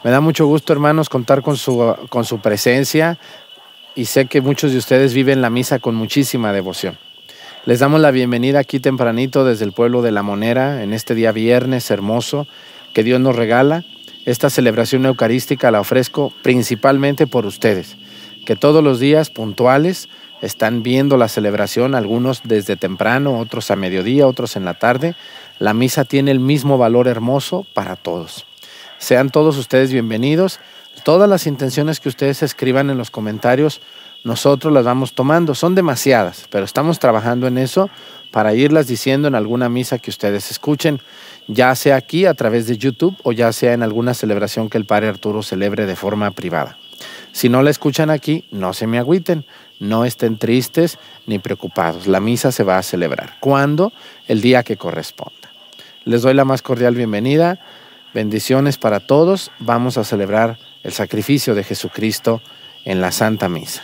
Me da mucho gusto, hermanos, contar con su presencia y sé que muchos de ustedes viven la misa con muchísima devoción. Les damos la bienvenida aquí tempranito desde el pueblo de La Monera en este día viernes hermoso que Dios nos regala. Esta celebración eucarística la ofrezco principalmente por ustedes, que todos los días puntuales están viendo la celebración, algunos desde temprano, otros a mediodía, otros en la tarde. La misa tiene el mismo valor hermoso para todos. Sean todos ustedes bienvenidos. Todas las intenciones que ustedes escriban en los comentarios, nosotros las vamos tomando. Son demasiadas, pero estamos trabajando en eso para irlas diciendo en alguna misa que ustedes escuchen, ya sea aquí a través de YouTube o ya sea en alguna celebración que el Padre Arturo celebre de forma privada. Si no la escuchan aquí, no se me agüiten, no estén tristes ni preocupados. La misa se va a celebrar. ¿Cuándo? El día que corresponda. Les doy la más cordial bienvenida. Bendiciones para todos. Vamos a celebrar el sacrificio de Jesucristo en la Santa Misa.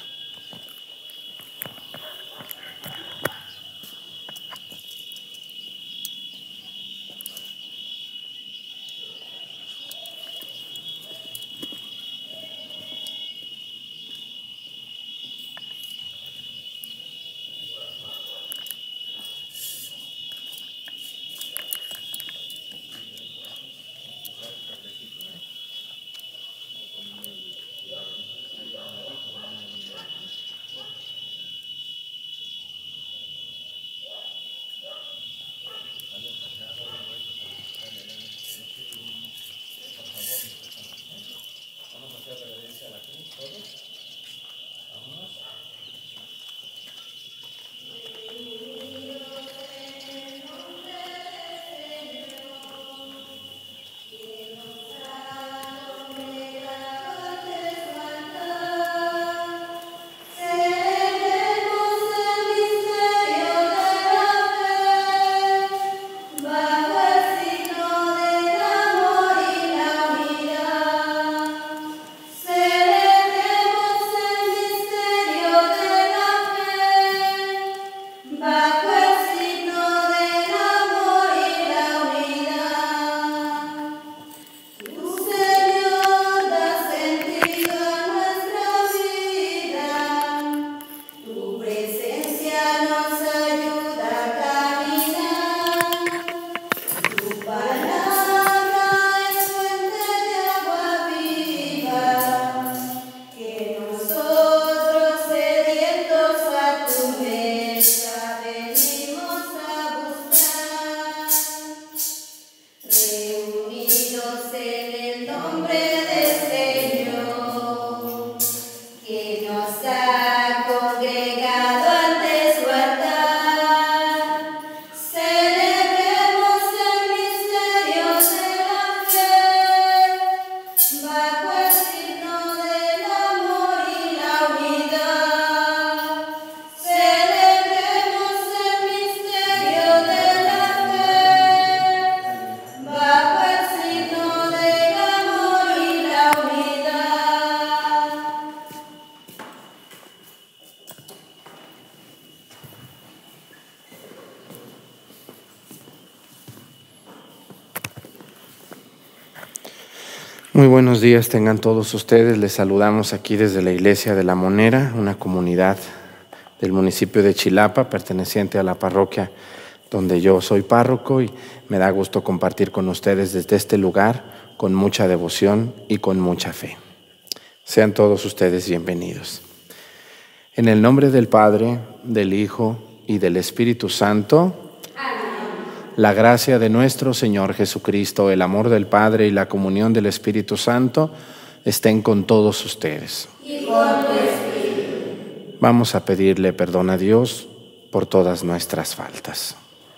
Muy buenos días tengan todos ustedes. Les saludamos aquí desde la Iglesia de La Monera, una comunidad del municipio de Chilapa, perteneciente a la parroquia donde yo soy párroco, y me da gusto compartir con ustedes desde este lugar con mucha devoción y con mucha fe. Sean todos ustedes bienvenidos. En el nombre del Padre, del Hijo y del Espíritu Santo. La gracia de nuestro Señor Jesucristo, el amor del Padre y la comunión del Espíritu Santo estén con todos ustedes. Y con tu espíritu. Vamos a pedirle perdón a Dios por todas nuestras faltas.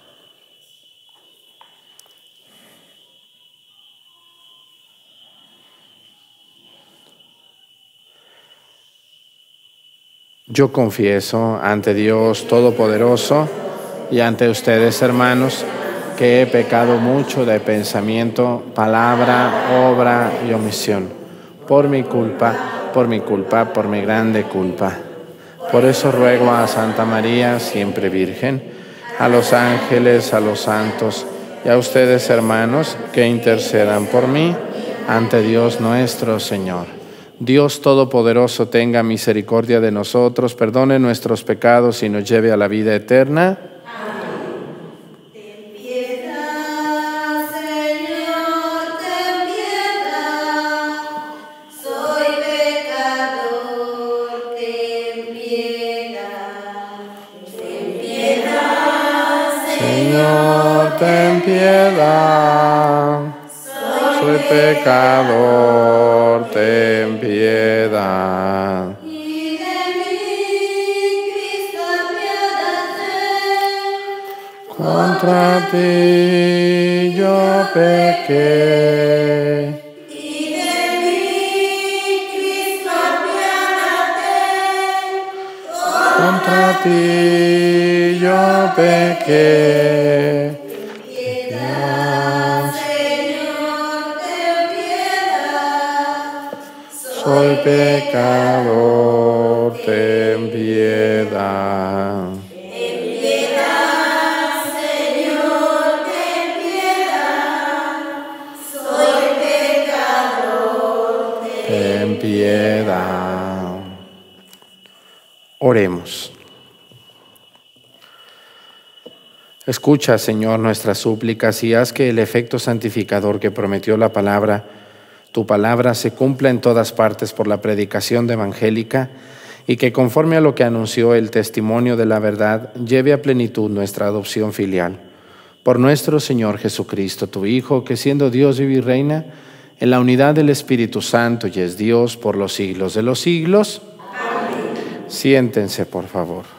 Yo confieso ante Dios Todopoderoso y ante ustedes, hermanos, que he pecado mucho de pensamiento, palabra, obra y omisión, por mi culpa, por mi grande culpa. Por eso ruego a Santa María, siempre Virgen, a los ángeles, a los santos y a ustedes, hermanos, que intercedan por mí ante Dios nuestro Señor. Dios Todopoderoso tenga misericordia de nosotros, perdone nuestros pecados y nos lleve a la vida eterna. Ten piedad, soy pecador, ten piedad. Y de mí, Cristo, apiádate. Contra ti yo pequé. Y de mí, Cristo, apiádate. Contra ti yo pequé. Soy pecador, ten piedad. Ten piedad, Señor, ten piedad. Soy pecador, Ten piedad. Oremos. Escucha, Señor, nuestras súplicas y haz que el efecto santificador que prometió la palabra, tu palabra, se cumpla en todas partes por la predicación evangélica y que conforme a lo que anunció el testimonio de la verdad, lleve a plenitud nuestra adopción filial. Por nuestro Señor Jesucristo, tu Hijo, que siendo Dios vive y reina en la unidad del Espíritu Santo y es Dios por los siglos de los siglos. Amén. Siéntense, por favor.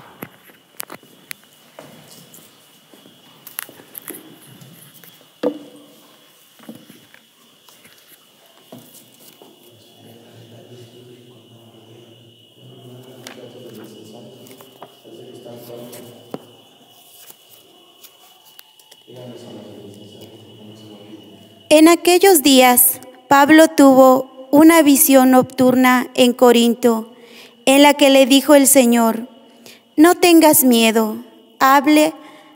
En aquellos días, Pablo tuvo una visión nocturna en Corinto, en la que le dijo el Señor: no tengas miedo, habla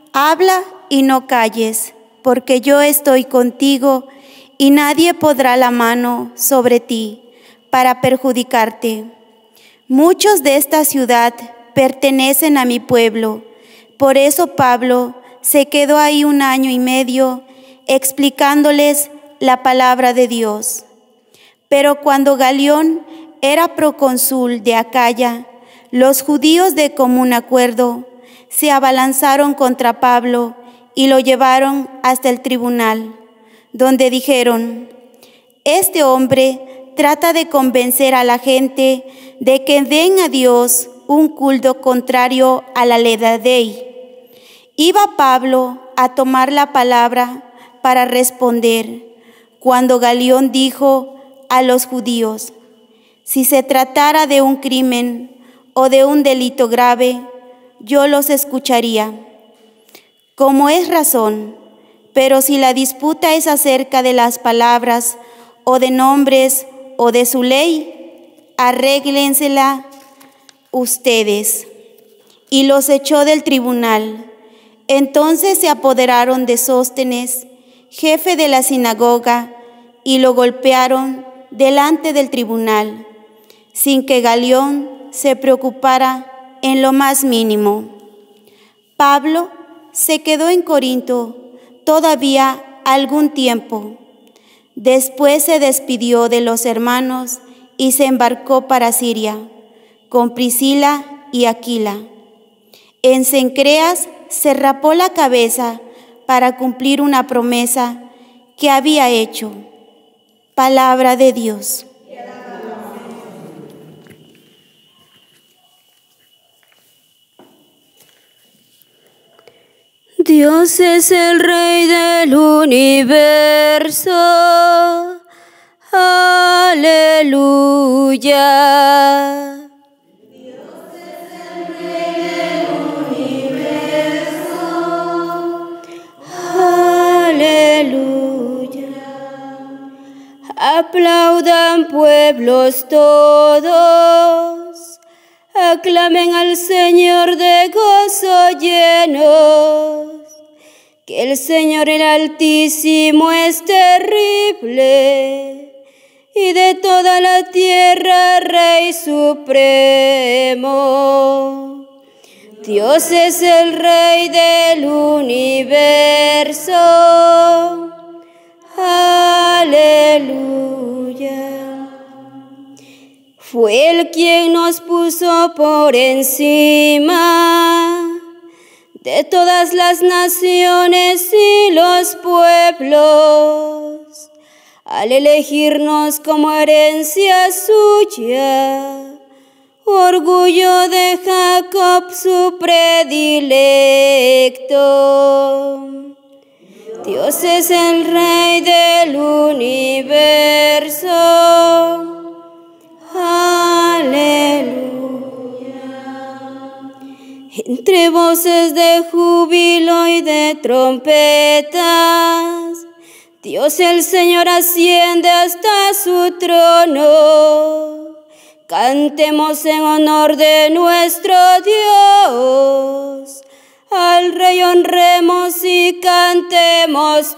y no calles, porque yo estoy contigo y nadie pondrá la mano sobre ti para perjudicarte. Muchos de esta ciudad pertenecen a mi pueblo, por eso Pablo se quedó ahí 1 año y medio explicándoles la palabra de Dios. Pero cuando Galión era procónsul de Acaya, los judíos de común acuerdo se abalanzaron contra Pablo y lo llevaron hasta el tribunal, donde dijeron: este hombre trata de convencer a la gente de que den a Dios un culto contrario a la ley. Iba Pablo a tomar la palabra para responder, cuando Galión dijo a los judíos: si se tratara de un crimen o de un delito grave, yo los escucharía, como es razón, pero si la disputa es acerca de las palabras o de nombres o de su ley, arréglensela ustedes. Y los echó del tribunal. Entonces se apoderaron de Sóstenes, jefe de la sinagoga, y lo golpearon delante del tribunal, sin que Galión se preocupara en lo más mínimo. Pablo se quedó en Corinto todavía algún tiempo. Después se despidió de los hermanos y se embarcó para Siria, con Priscila y Aquila. En Cencreas se rapó la cabeza para cumplir una promesa que había hecho. Palabra de Dios. Dios es el Rey del universo. Aleluya. Aplaudan pueblos todos, aclamen al Señor de gozo llenos, que el Señor el Altísimo es terrible, y de toda la tierra, Rey supremo. Dios es el Rey del universo. Aleluya. Fue Él quien nos puso por encima de todas las naciones y los pueblos, al elegirnos como herencia suya, orgullo de Jacob su predilecto. Dios es el Rey del universo. Aleluya. Entre voces de júbilo y de trompetas, Dios el Señor asciende hasta su trono. Cantemos en honor de nuestro Dios. Al Rey honremos y cantemos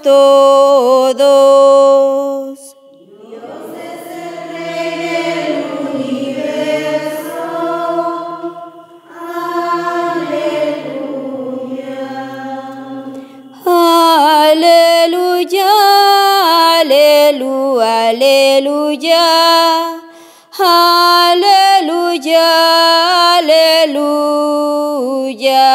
todos. Dios es el Rey del universo. Aleluya. Aleluya, aleluya, aleluya. Aleluya, aleluya.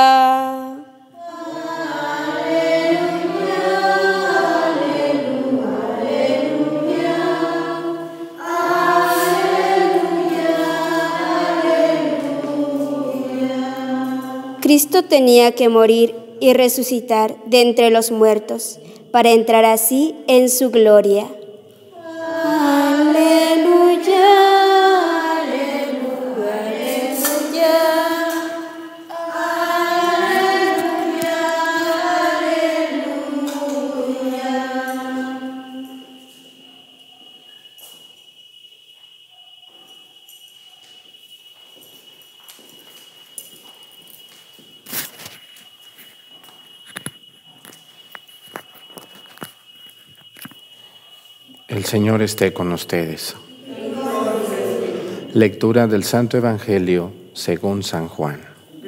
Cristo tenía que morir y resucitar de entre los muertos para entrar así en su gloria. Aleluya, aleluya, aleluya. Aleluya, aleluya. El Señor esté con ustedes. Lectura del Santo Evangelio según San Juan.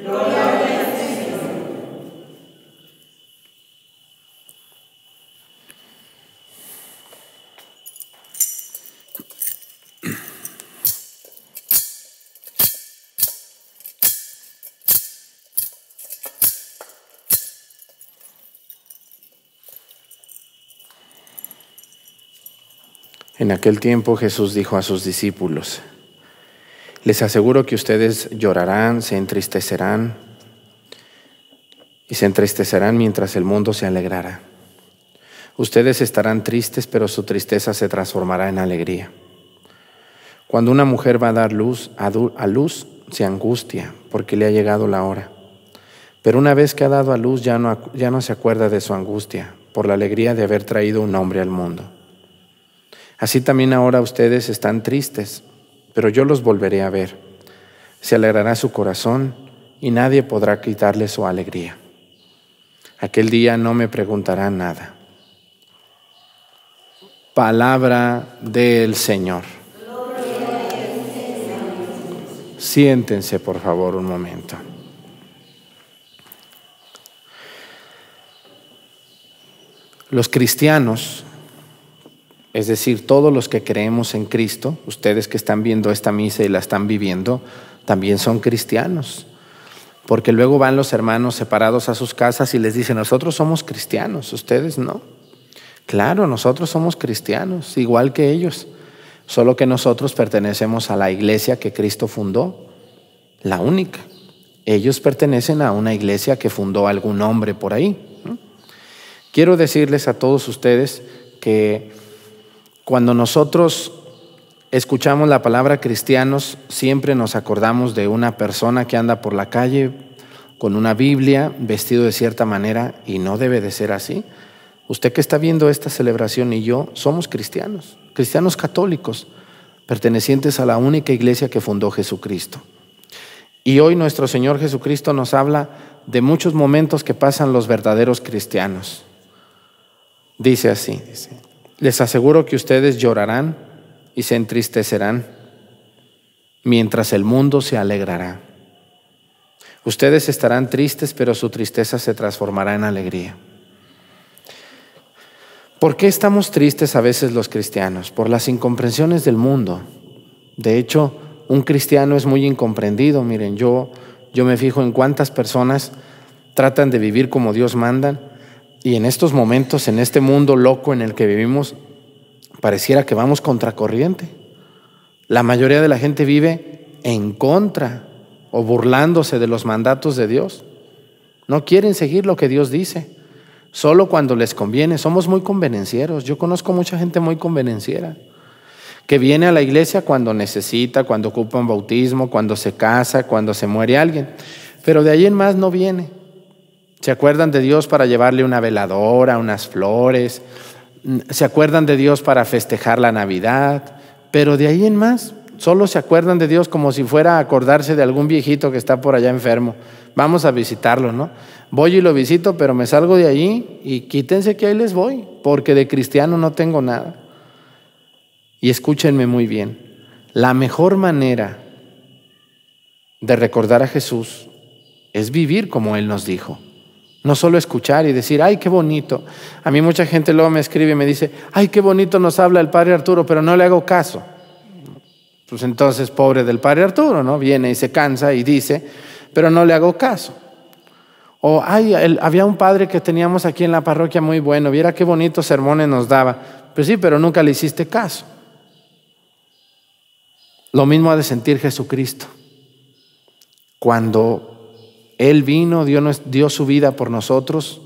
En aquel tiempo Jesús dijo a sus discípulos: les aseguro que ustedes llorarán, se entristecerán mientras el mundo se alegrará. Ustedes estarán tristes, pero su tristeza se transformará en alegría. Cuando una mujer va a dar a luz, se angustia porque le ha llegado la hora. Pero una vez que ha dado a luz ya no se acuerda de su angustia por la alegría de haber traído un hombre al mundo. Así también ahora ustedes están tristes, pero yo los volveré a ver. Se alegrará su corazón y nadie podrá quitarle su alegría. Aquel día no me preguntarán nada. Palabra del Señor. Siéntense, por favor, un momento. Los cristianos, es decir, todos los que creemos en Cristo, ustedes que están viendo esta misa y la están viviendo, también son cristianos. Porque luego van los hermanos separados a sus casas y les dicen: nosotros somos cristianos, ustedes no. Claro, nosotros somos cristianos, igual que ellos. Solo que nosotros pertenecemos a la iglesia que Cristo fundó, la única. Ellos pertenecen a una iglesia que fundó algún hombre por ahí. Quiero decirles a todos ustedes que cuando nosotros escuchamos la palabra cristianos, siempre nos acordamos de una persona que anda por la calle con una Biblia, vestido de cierta manera, y no debe de ser así. Usted que está viendo esta celebración y yo somos cristianos católicos, pertenecientes a la única iglesia que fundó Jesucristo. Y hoy nuestro Señor Jesucristo nos habla de muchos momentos que pasan los verdaderos cristianos. Dice así, les aseguro que ustedes llorarán, y se entristecerán, mientras el mundo se alegrará. Ustedes estarán tristes, pero su tristeza se transformará en alegría. ¿Por qué estamos tristes a veces los cristianos? Por las incomprensiones del mundo. De hecho, un cristiano es muy incomprendido. Miren, yo me fijo en cuántas personas tratan de vivir como Dios manda, y en estos momentos, en este mundo loco en el que vivimos, pareciera que vamos contracorriente. La mayoría de la gente vive en contra o burlándose de los mandatos de Dios. No quieren seguir lo que Dios dice, solo cuando les conviene. Somos muy convenencieros. Yo conozco mucha gente muy convenenciera, que viene a la iglesia cuando necesita, cuando ocupa un bautismo, cuando se casa, cuando se muere alguien, pero de ahí en más no viene. Se acuerdan de Dios para llevarle una veladora, unas flores, se acuerdan de Dios para festejar la Navidad, pero de ahí en más solo se acuerdan de Dios como si fuera a acordarse de algún viejito que está por allá enfermo. Vamos a visitarlo, ¿no? Voy y lo visito, pero me salgo de allí y quítense que ahí les voy, porque de cristiano no tengo nada. Y escúchenme muy bien, la mejor manera de recordar a Jesús es vivir como Él nos dijo. No solo escuchar y decir, ay, qué bonito. A mí mucha gente luego me escribe y me dice, ay, qué bonito nos habla el Padre Arturo, pero no le hago caso. Pues entonces, pobre del Padre Arturo, ¿no? Viene y se cansa y dice, pero no le hago caso. O, ay, había un padre que teníamos aquí en la parroquia muy bueno, viera qué bonitos sermones nos daba. Pues sí, pero nunca le hiciste caso. Lo mismo ha de sentir Jesucristo. Cuando Él vino, dio su vida por nosotros,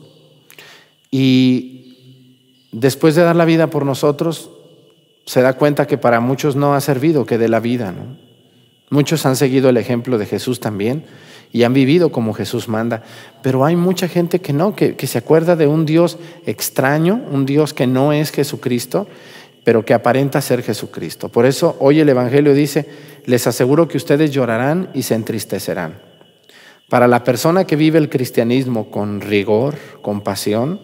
y después de dar la vida por nosotros, se da cuenta que para muchos no ha servido, que de la vida, ¿no? Muchos han seguido el ejemplo de Jesús también y han vivido como Jesús manda, pero hay mucha gente que no, que se acuerda de un Dios extraño, un Dios que no es Jesucristo, pero que aparenta ser Jesucristo. Por eso hoy el Evangelio dice, les aseguro que ustedes llorarán y se entristecerán. Para la persona que vive el cristianismo con rigor, con pasión,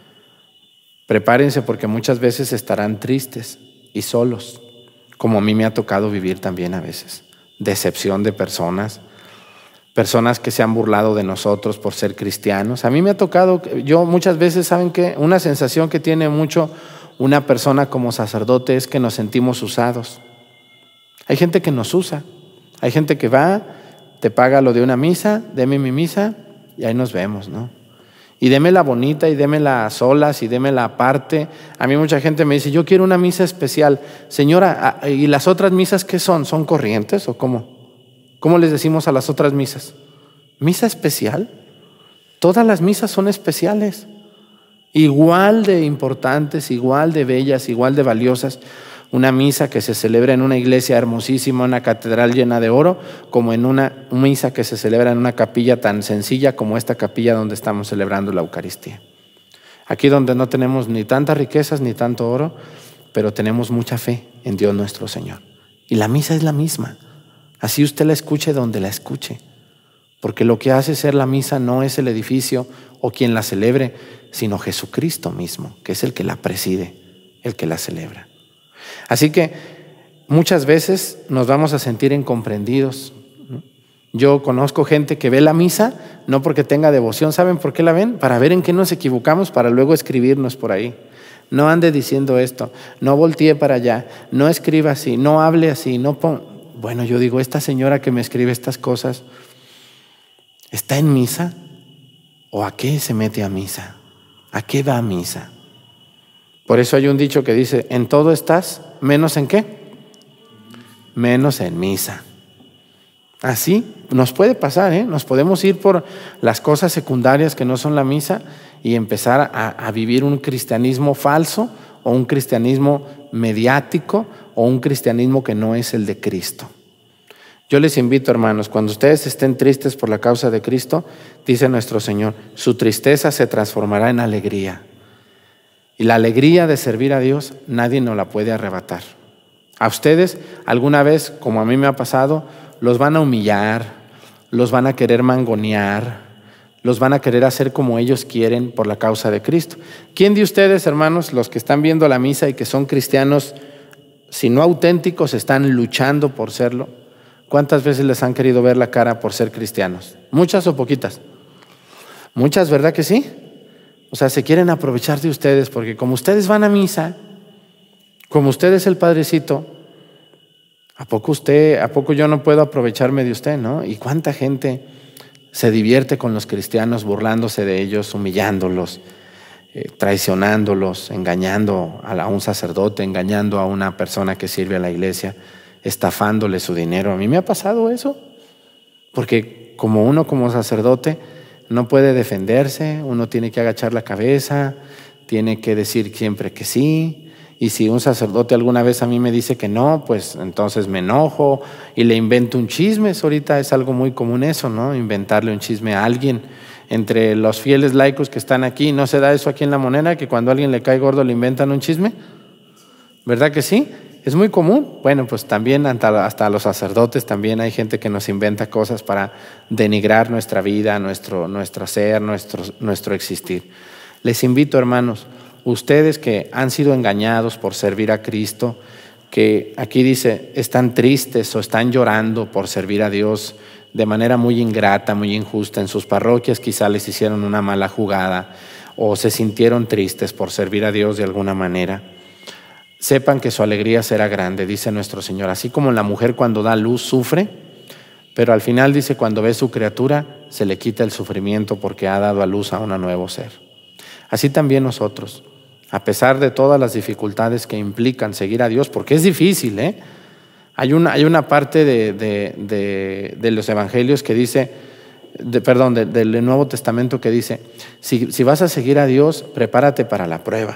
prepárense porque muchas veces estarán tristes y solos, como a mí me ha tocado vivir también a veces. Decepción de personas que se han burlado de nosotros por ser cristianos. A mí me ha tocado, yo muchas veces, ¿saben qué? Una sensación que tiene mucho una persona como sacerdote es que nos sentimos usados. Hay gente que nos usa, hay gente que va, te paga lo de una misa, deme mi misa y ahí nos vemos, ¿no? Y démela bonita y démela a solas y démela aparte. A mí mucha gente me dice, yo quiero una misa especial. Señora, ¿y las otras misas qué son? ¿Son corrientes o cómo? ¿Cómo les decimos a las otras misas? ¿Misa especial? Todas las misas son especiales. Igual de importantes, igual de bellas, igual de valiosas. Una misa que se celebra en una iglesia hermosísima, una catedral llena de oro, como en una misa que se celebra en una capilla tan sencilla como esta capilla donde estamos celebrando la Eucaristía. Aquí donde no tenemos ni tantas riquezas ni tanto oro, pero tenemos mucha fe en Dios nuestro Señor. Y la misa es la misma, así usted la escuche donde la escuche, porque lo que hace ser la misa no es el edificio o quien la celebre, sino Jesucristo mismo, que es el que la preside, el que la celebra. Así que muchas veces nos vamos a sentir incomprendidos. Yo conozco gente que ve la misa no porque tenga devoción. ¿Saben por qué la ven? Para ver en qué nos equivocamos, para luego escribirnos por ahí. No ande diciendo esto, no voltee para allá, no escriba así, no hable así, no Bueno, yo digo, esta señora que me escribe estas cosas, ¿está en misa? ¿O a qué se mete a misa? ¿A qué va a misa? Por eso hay un dicho que dice, en todo estás, menos en qué, menos en misa. Así nos puede pasar, ¿eh? Nos podemos ir por las cosas secundarias que no son la misa y empezar a vivir un cristianismo falso o un cristianismo mediático o un cristianismo que no es el de Cristo. Yo les invito, hermanos, cuando ustedes estén tristes por la causa de Cristo, dice nuestro Señor, su tristeza se transformará en alegría. Y la alegría de servir a Dios nadie nos la puede arrebatar. A ustedes alguna vez, como a mí me ha pasado, los van a humillar, los van a querer mangonear, los van a querer hacer como ellos quieren por la causa de Cristo. ¿Quién de ustedes, hermanos, los que están viendo la misa y que son cristianos si no auténticos, están luchando por serlo. ¿Cuántas veces les han querido ver la cara por ser cristianos? ¿Muchas o poquitas? Muchas, ¿verdad que sí? O sea, se quieren aprovechar de ustedes porque como ustedes van a misa, como usted es el padrecito, ¿a poco yo no puedo aprovecharme de usted, no? ¿Y cuánta gente se divierte con los cristianos burlándose de ellos, humillándolos, traicionándolos, engañando a un sacerdote, engañando a una persona que sirve a la iglesia, estafándole su dinero? A mí me ha pasado eso, porque como sacerdote no puede defenderse, uno tiene que agachar la cabeza, tiene que decir siempre que sí. Y si un sacerdote alguna vez a mí me dice que no, pues entonces me enojo y le invento un chisme. Ahorita es algo muy común eso, ¿no? Inventarle un chisme a alguien. Entre los fieles laicos que están aquí, ¿no se da eso aquí en La Monera, que cuando a alguien le cae gordo le inventan un chisme? ¿Verdad que sí? Es muy común. Bueno, pues también hasta los sacerdotes también hay gente que nos inventa cosas para denigrar nuestra vida, nuestro ser, nuestro existir. Les invito, hermanos, ustedes que han sido engañados por servir a Cristo, que aquí dice, están tristes o están llorando por servir a Dios de manera muy ingrata, muy injusta en sus parroquias, quizá les hicieron una mala jugada o se sintieron tristes por servir a Dios de alguna manera. Sepan que su alegría será grande, dice nuestro Señor. Así como la mujer cuando da luz sufre, pero al final dice, cuando ve su criatura, se le quita el sufrimiento porque ha dado a luz a un nuevo ser. Así también nosotros, a pesar de todas las dificultades que implican seguir a Dios, porque es difícil, ¿eh? Hay una parte de los evangelios que dice, del Nuevo Testamento que dice, si vas a seguir a Dios, prepárate para la prueba.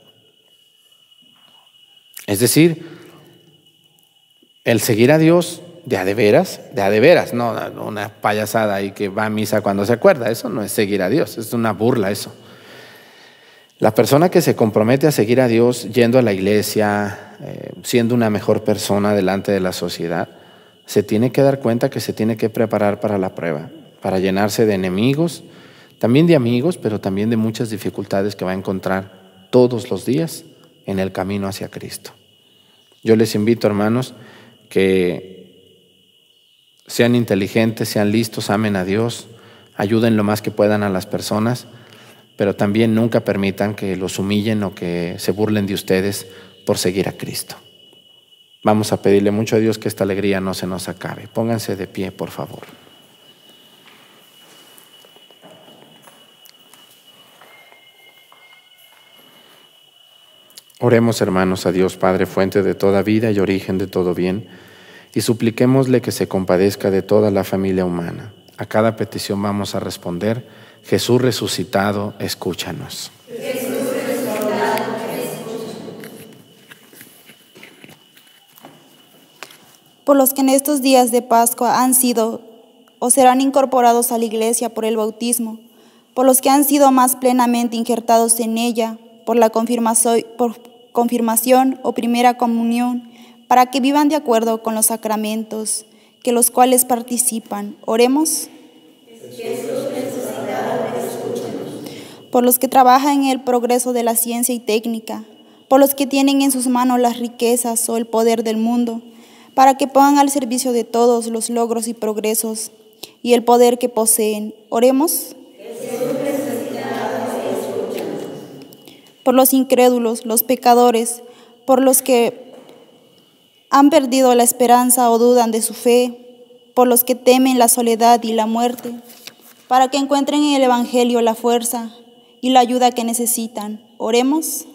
Es decir, el seguir a Dios de a de veras, no una payasada ahí que va a misa cuando se acuerda, eso no es seguir a Dios, es una burla eso. La persona que se compromete a seguir a Dios yendo a la iglesia, siendo una mejor persona delante de la sociedad, se tiene que dar cuenta que se tiene que preparar para la prueba, para llenarse de enemigos, también de amigos, pero también de muchas dificultades que va a encontrar todos los días en el camino hacia Cristo. Yo les invito, hermanos, que sean inteligentes, sean listos, amen a Dios, ayuden lo más que puedan a las personas, pero también nunca permitan que los humillen o que se burlen de ustedes por seguir a Cristo. Vamos a pedirle mucho a Dios que esta alegría no se nos acabe. Pónganse de pie, por favor. Oremos, hermanos, a Dios Padre, fuente de toda vida y origen de todo bien, y supliquémosle que se compadezca de toda la familia humana. A cada petición vamos a responder: Jesús resucitado, escúchanos. Jesús resucitado, escúchanos. Por los que en estos días de Pascua han sido o serán incorporados a la Iglesia por el bautismo, por los que han sido más plenamente injertados en ella, por la confirmación o primera comunión, para que vivan de acuerdo con los sacramentos, que los cuales participan. Oremos. Por los que trabajan en el progreso de la ciencia y técnica, por los que tienen en sus manos las riquezas o el poder del mundo, para que pongan al servicio de todos los logros y progresos y el poder que poseen. Oremos. Por los incrédulos, los pecadores, por los que han perdido la esperanza o dudan de su fe, por los que temen la soledad y la muerte, para que encuentren en el Evangelio la fuerza y la ayuda que necesitan. Oremos.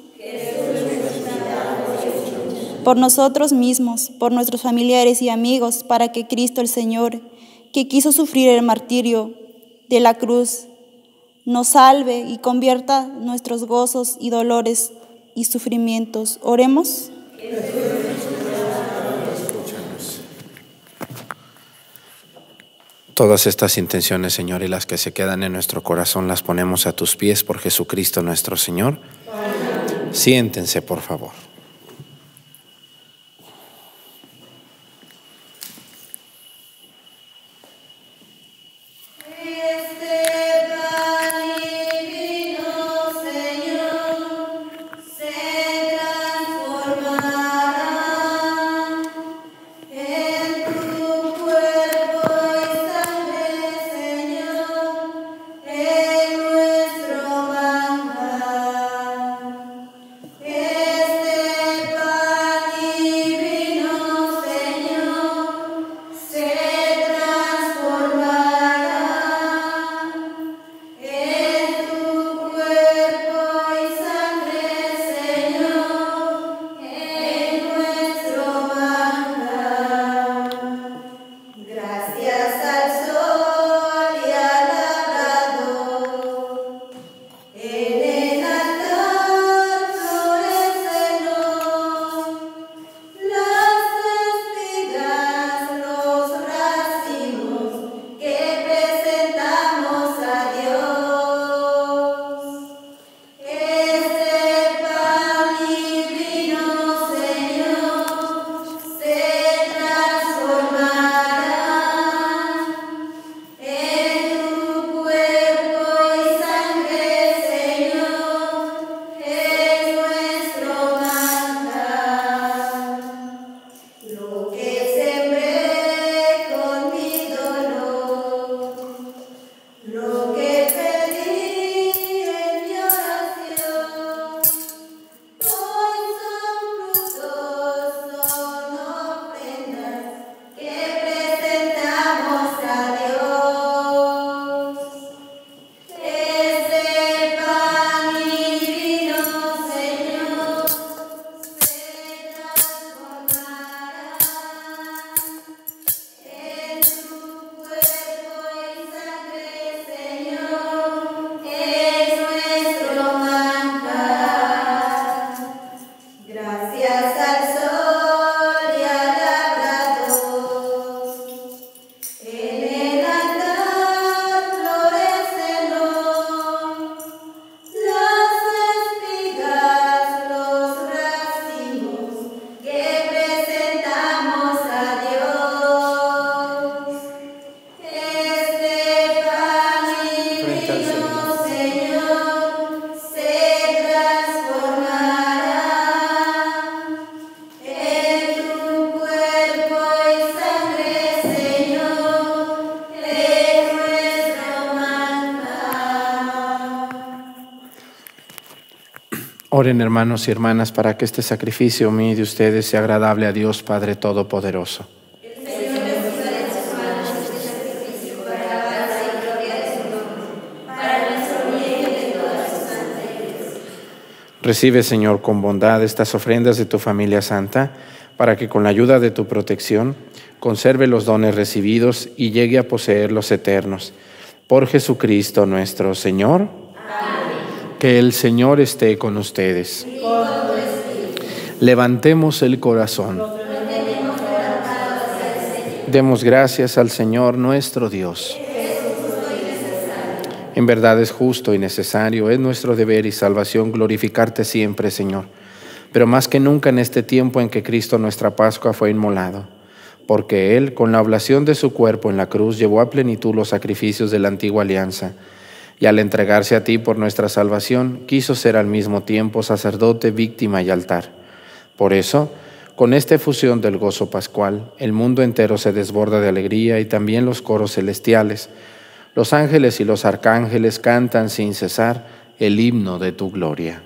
Por nosotros mismos, por nuestros familiares y amigos, para que Cristo el Señor, que quiso sufrir el martirio de la cruz, nos salve y convierta nuestros gozos y dolores y sufrimientos. Oremos. Todas estas intenciones, Señor, y las que se quedan en nuestro corazón, las ponemos a tus pies por Jesucristo nuestro Señor. Amén. Siéntense, por favor. Se transformará Oren, hermanos y hermanas, para que este sacrificio mío y de ustedes sea agradable a Dios Padre Todopoderoso. Recibe, Señor, con bondad estas ofrendas de tu familia santa, para que con la ayuda de tu protección conserve los dones recibidos y llegue a poseer los eternos. Por Jesucristo nuestro Señor. Amén. Que el Señor esté con ustedes. Levantemos el corazón. Demos gracias al Señor nuestro Dios. En verdad es justo y necesario, es nuestro deber y salvación glorificarte siempre, Señor, pero más que nunca en este tiempo en que Cristo nuestra Pascua fue inmolado, porque Él, con la oblación de su cuerpo en la cruz, llevó a plenitud los sacrificios de la antigua alianza, y al entregarse a ti por nuestra salvación, quiso ser al mismo tiempo sacerdote, víctima y altar. Por eso, con esta efusión del gozo pascual, el mundo entero se desborda de alegría y también los coros celestiales. Los ángeles y los arcángeles cantan sin cesar el himno de tu gloria.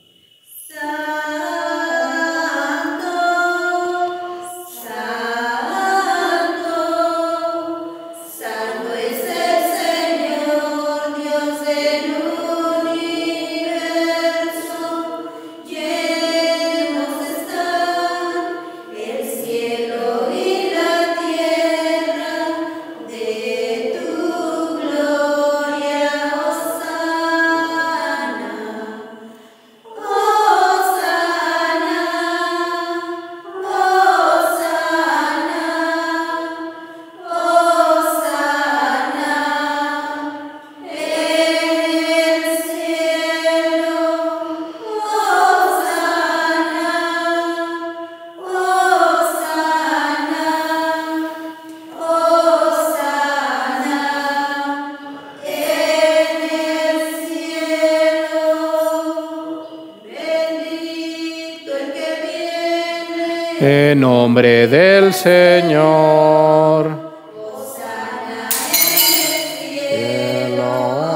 En nombre del Señor. Hosana en el cielo.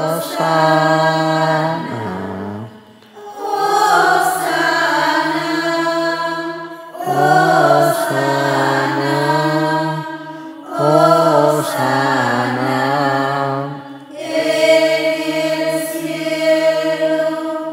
Hosana. Hosana. Hosana. En el cielo.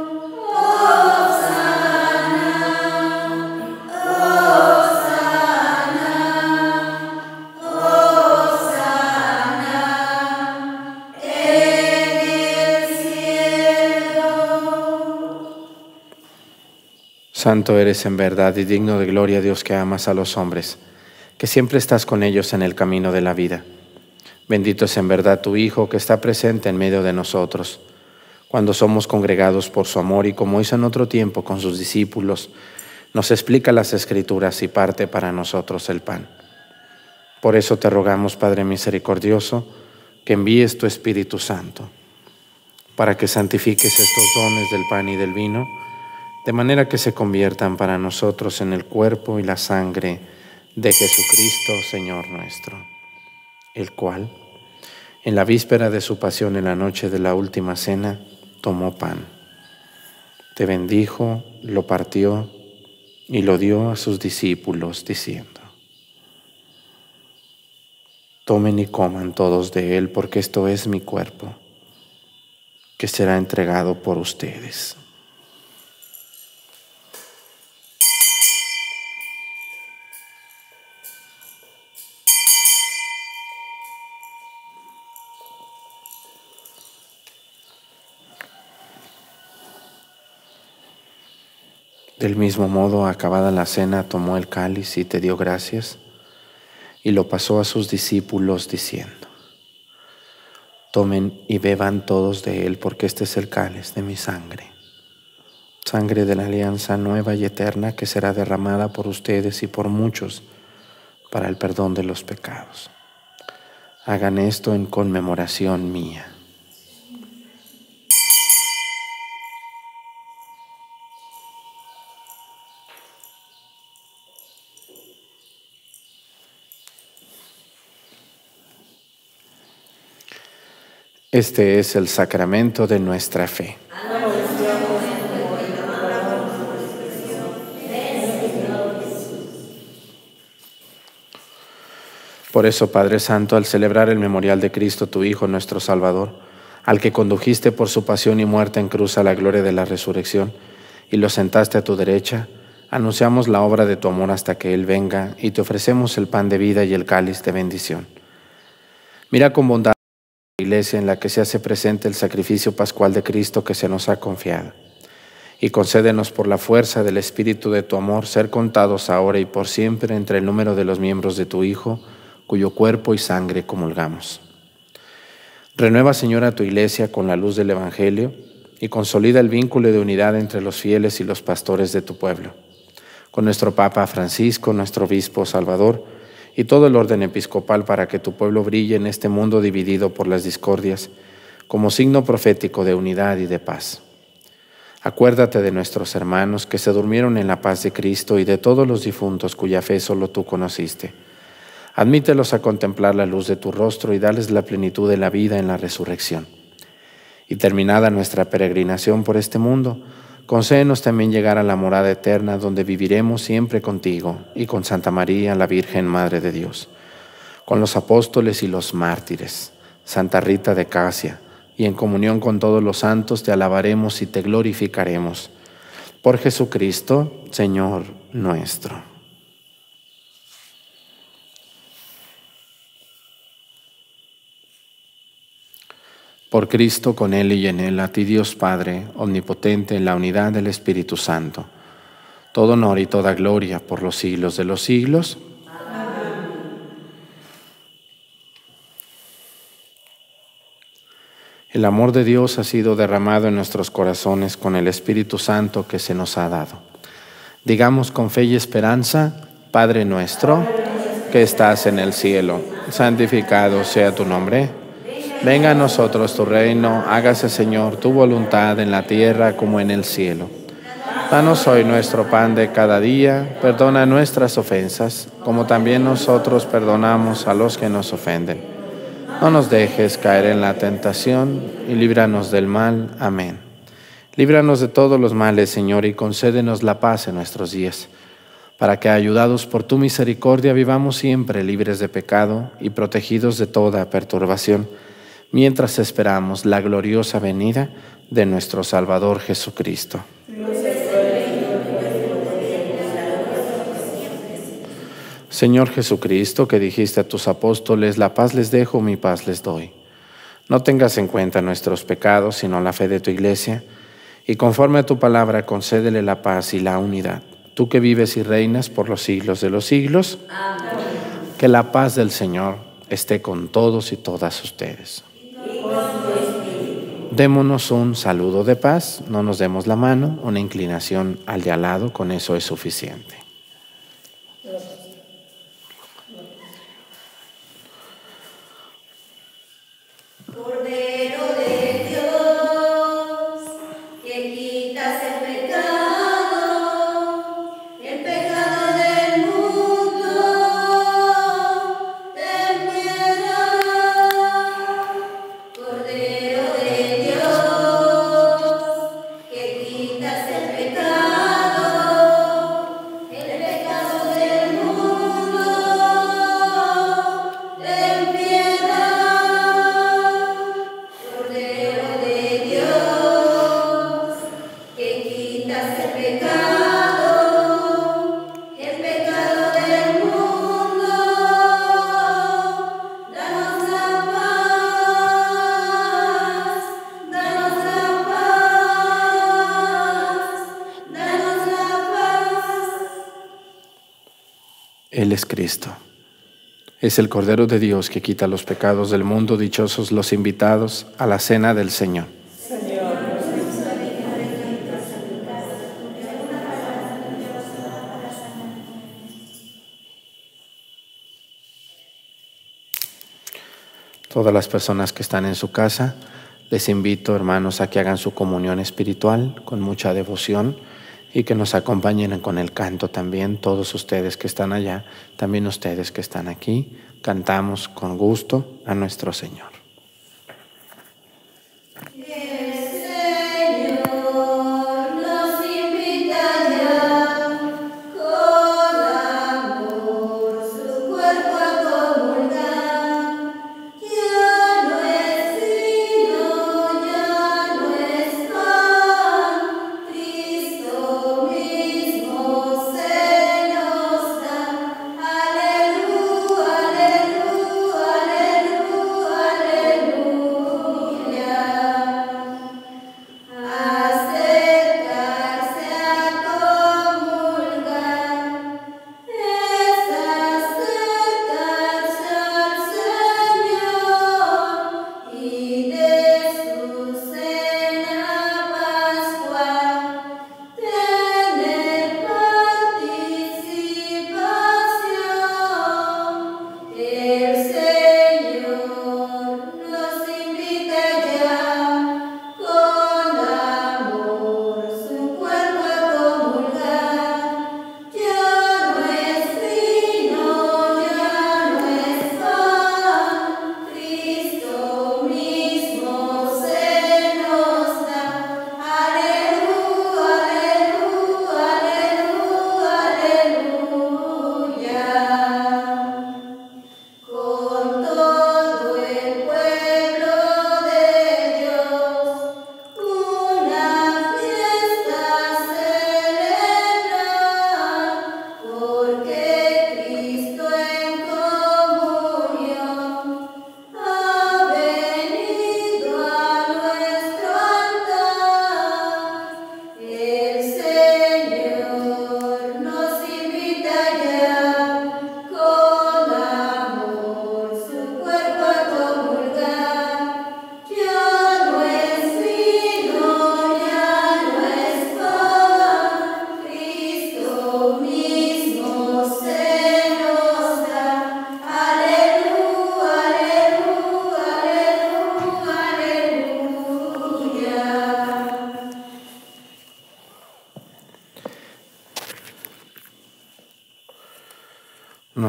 Santo eres en verdad y digno de gloria, Dios, que amas a los hombres, que siempre estás con ellos en el camino de la vida. Bendito es en verdad tu Hijo, que está presente en medio de nosotros, cuando somos congregados por su amor, y como hizo en otro tiempo con sus discípulos, nos explica las Escrituras y parte para nosotros el pan. Por eso te rogamos, Padre misericordioso, que envíes tu Espíritu Santo, para que santifiques estos dones del pan y del vino, de manera que se conviertan para nosotros en el cuerpo y la sangre de Jesucristo, Señor nuestro, el cual, en la víspera de su pasión, en la noche de la última cena, tomó pan, te bendijo, lo partió y lo dio a sus discípulos, diciendo: tomen y coman todos de él, porque esto es mi cuerpo, que será entregado por ustedes. Del mismo modo, acabada la cena, tomó el cáliz y te dio gracias, y lo pasó a sus discípulos diciendo: tomen y beban todos de él, porque este es el cáliz de mi sangre, sangre de la alianza nueva y eterna, que será derramada por ustedes y por muchos para el perdón de los pecados. Hagan esto en conmemoración mía. Este es el sacramento de nuestra fe. Por eso, Padre Santo, al celebrar el memorial de Cristo, tu Hijo, nuestro Salvador, al que condujiste por su pasión y muerte en cruz a la gloria de la resurrección, y lo sentaste a tu derecha, anunciamos la obra de tu amor hasta que Él venga, y te ofrecemos el pan de vida y el cáliz de bendición. Mira con bondad la iglesia en la que se hace presente el sacrificio pascual de Cristo que se nos ha confiado, y concédenos por la fuerza del Espíritu de tu amor ser contados ahora y por siempre entre el número de los miembros de tu Hijo, cuyo cuerpo y sangre comulgamos. Renueva, Señor, a tu iglesia con la luz del Evangelio y consolida el vínculo de unidad entre los fieles y los pastores de tu pueblo. Con nuestro Papa Francisco, nuestro Obispo Salvador y todo el orden episcopal, para que tu pueblo brille en este mundo dividido por las discordias como signo profético de unidad y de paz. Acuérdate de nuestros hermanos que se durmieron en la paz de Cristo y de todos los difuntos cuya fe solo tú conociste. Admítelos a contemplar la luz de tu rostro y dales la plenitud de la vida en la resurrección. Y terminada nuestra peregrinación por este mundo, concédenos también llegar a la morada eterna, donde viviremos siempre contigo y con Santa María, la Virgen Madre de Dios, con los apóstoles y los mártires, Santa Rita de Casia, y en comunión con todos los santos te alabaremos y te glorificaremos. Por Jesucristo, Señor nuestro. Por Cristo, con Él y en Él, a ti Dios Padre, omnipotente, en la unidad del Espíritu Santo, todo honor y toda gloria por los siglos de los siglos. Amén. El amor de Dios ha sido derramado en nuestros corazones con el Espíritu Santo que se nos ha dado. Digamos con fe y esperanza: Padre nuestro, que estás en el cielo, santificado sea tu nombre. Venga a nosotros tu reino, hágase, Señor, tu voluntad en la tierra como en el cielo. Danos hoy nuestro pan de cada día, perdona nuestras ofensas, como también nosotros perdonamos a los que nos ofenden. No nos dejes caer en la tentación y líbranos del mal. Amén. Líbranos de todos los males, Señor, y concédenos la paz en nuestros días, para que, ayudados por tu misericordia, vivamos siempre libres de pecado y protegidos de toda perturbación, mientras esperamos la gloriosa venida de nuestro Salvador Jesucristo. Señor Jesucristo, que dijiste a tus apóstoles: la paz les dejo, mi paz les doy. No tengas en cuenta nuestros pecados, sino la fe de tu iglesia, y conforme a tu palabra concédele la paz y la unidad. Tú que vives y reinas por los siglos de los siglos. Amén. Que la paz del Señor esté con todos y todas ustedes. Démonos un saludo de paz, no nos demos la mano, una inclinación al de al lado, con eso es suficiente. Cordero de Dios, que quitas el pecado del mundo, ten piedad. Cordero de Dios, que quitas el pecado del mundo, ten piedad. Cordero de Dios, que quitas el pecado del mundo, danos la paz, danos la paz, danos la paz. Él es Cristo. Es el Cordero de Dios que quita los pecados del mundo. Dichosos los invitados a la cena del Señor. Todas las personas que están en su casa, les invito, hermanos, a que hagan su comunión espiritual con mucha devoción y que nos acompañen con el canto también. Todos ustedes que están allá, también ustedes que están aquí, cantamos con gusto a nuestro Señor. Con amor su cuerpo a comulgar.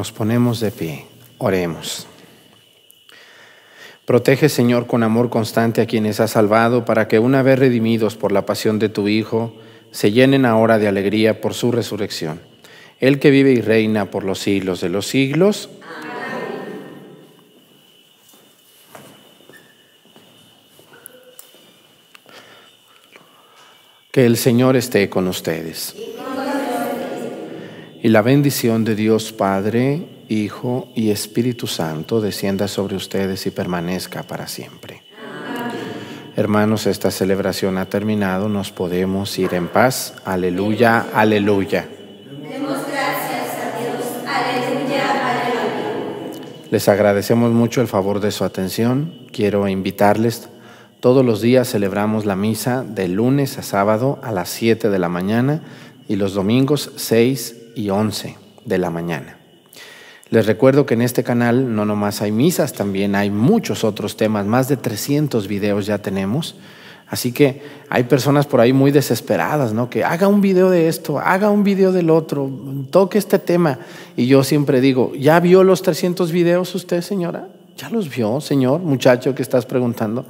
Nos ponemos de pie, oremos. Protege, Señor, con amor constante a quienes has salvado, para que una vez redimidos por la pasión de tu Hijo, se llenen ahora de alegría por su resurrección. Él que vive y reina por los siglos de los siglos. Amén. Que el Señor esté con ustedes. Y la bendición de Dios Padre, Hijo y Espíritu Santo descienda sobre ustedes y permanezca para siempre. Amén. Hermanos, esta celebración ha terminado, nos podemos ir en paz. Aleluya, aleluya. Demos gracias a Dios. Aleluya, aleluya. Les agradecemos mucho el favor de su atención. Quiero invitarles, todos los días celebramos la misa de lunes a sábado a las 7 de la mañana y los domingos 6 y 11 de la mañana. Les recuerdo que en este canal no nomás hay misas, también hay muchos otros temas, más de 300 videos ya tenemos. Así que hay personas por ahí muy desesperadas, ¿no? Que haga un video de esto, haga un video del otro, toque este tema. Y yo siempre digo, ¿ya vio los 300 videos usted, señora? ¿Ya los vio, señor, muchacho que estás preguntando?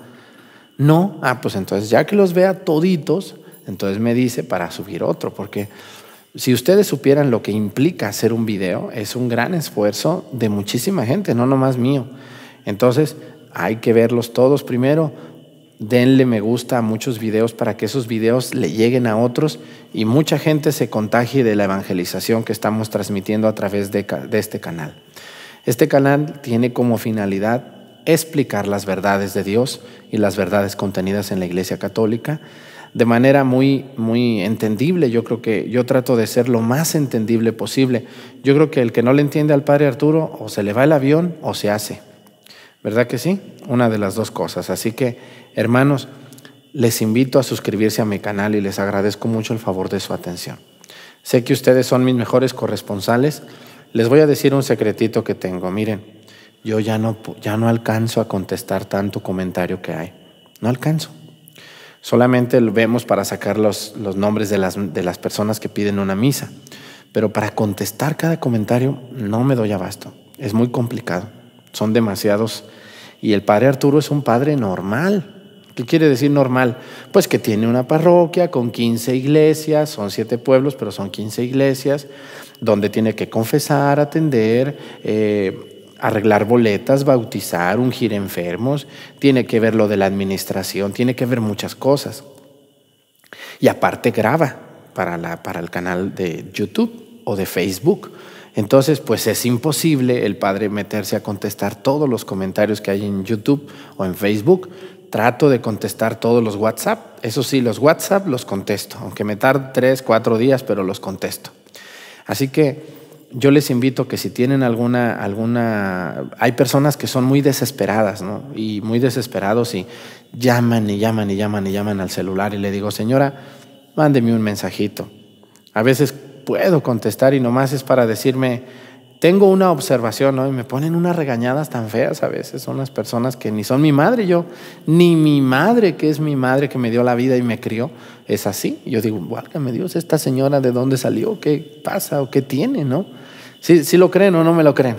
No, pues entonces ya que los vea toditos, entonces me dice para subir otro, porque si ustedes supieran lo que implica hacer un video, es un gran esfuerzo de muchísima gente, no nomás mío. Entonces hay que verlos todos primero. Denle me gusta a muchos videos para que esos videos le lleguen a otros y mucha gente se contagie de la evangelización que estamos transmitiendo a través de este canal. Este canal tiene como finalidad explicar las verdades de Dios y las verdades contenidas en la Iglesia Católica de manera muy, muy entendible. Yo creo que yo trato de ser lo más entendible posible. Yo creo que el que no le entiende al Padre Arturo, o se le va el avión o se hace. ¿Verdad que sí? Una de las dos cosas. Así que, hermanos, les invito a suscribirse a mi canal y les agradezco mucho el favor de su atención. Sé que ustedes son mis mejores corresponsales. Les voy a decir un secretito que tengo. Miren, yo ya no alcanzo a contestar tanto comentario que hay. No alcanzo. Solamente lo vemos para sacar los nombres de las personas que piden una misa. Pero para contestar cada comentario no me doy abasto. Es muy complicado. Son demasiados. Y el Padre Arturo es un padre normal. ¿Qué quiere decir normal? Pues que tiene una parroquia con 15 iglesias, son 7 pueblos, pero son 15 iglesias, donde tiene que confesar, atender, arreglar boletas, bautizar, ungir enfermos, tiene que ver lo de la administración, tiene que ver muchas cosas. Y aparte graba para el canal de YouTube o de Facebook. Entonces, pues es imposible el padre meterse a contestar todos los comentarios que hay en YouTube o en Facebook. Trato de contestar todos los WhatsApp. Eso sí, los WhatsApp los contesto, aunque me tarde 3, 4 días, pero los contesto. Así que yo les invito que si tienen hay personas que son muy desesperadas, ¿no? Y muy desesperados y llaman al celular y le digo, señora, mándeme un mensajito. A veces puedo contestar y nomás es para decirme, tengo una observación, ¿no? Y me ponen unas regañadas tan feas a veces. Son las personas que ni son mi madre, ni mi madre, que es mi madre que me dio la vida y me crió, es así. Yo digo, válgame Dios, esta señora de dónde salió, qué pasa o qué tiene, ¿no? ¿Sí lo creen o no me lo creen?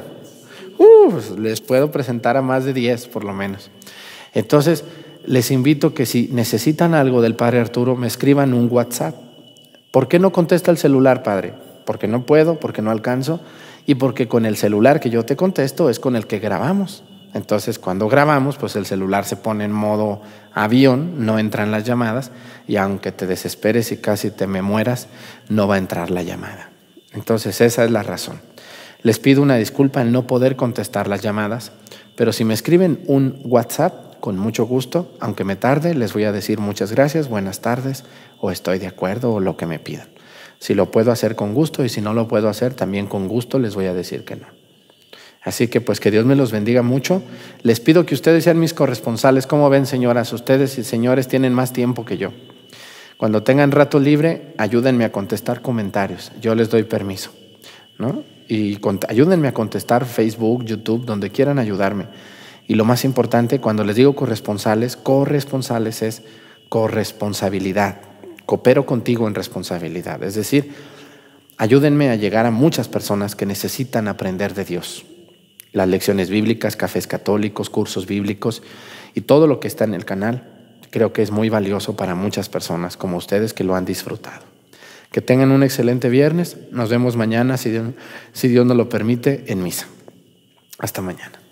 Les puedo presentar a más de 10 por lo menos. Entonces, les invito que si necesitan algo del Padre Arturo, me escriban un WhatsApp. ¿Por qué no contesta el celular, padre? Porque no puedo, porque no alcanzo y porque con el celular que yo te contesto es con el que grabamos. Entonces, cuando grabamos, pues el celular se pone en modo avión, no entran las llamadas y aunque te desesperes y casi te me mueras, no va a entrar la llamada. Entonces, esa es la razón. Les pido una disculpa en no poder contestar las llamadas, pero si me escriben un WhatsApp, con mucho gusto, aunque me tarde, les voy a decir muchas gracias, buenas tardes, o estoy de acuerdo, o lo que me pidan. Si lo puedo hacer con gusto y si no lo puedo hacer, también con gusto les voy a decir que no. Así que pues que Dios me los bendiga mucho. Les pido que ustedes sean mis corresponsales. ¿Cómo ven, señoras? Ustedes y señores tienen más tiempo que yo. Cuando tengan rato libre, ayúdenme a contestar comentarios. Yo les doy permiso, ¿no? Y ayúdenme a contestar Facebook, YouTube, donde quieran ayudarme. Y lo más importante, cuando les digo corresponsales es corresponsabilidad. Coopero contigo en responsabilidad. Es decir, Ayúdenme a llegar a muchas personas que necesitan aprender de Dios. Las lecciones bíblicas, cafés católicos, cursos bíblicos y todo lo que está en el canal, creo que es muy valioso para muchas personas como ustedes que lo han disfrutado. Que tengan un excelente viernes. Nos vemos mañana, si Dios nos lo permite, en misa. Hasta mañana.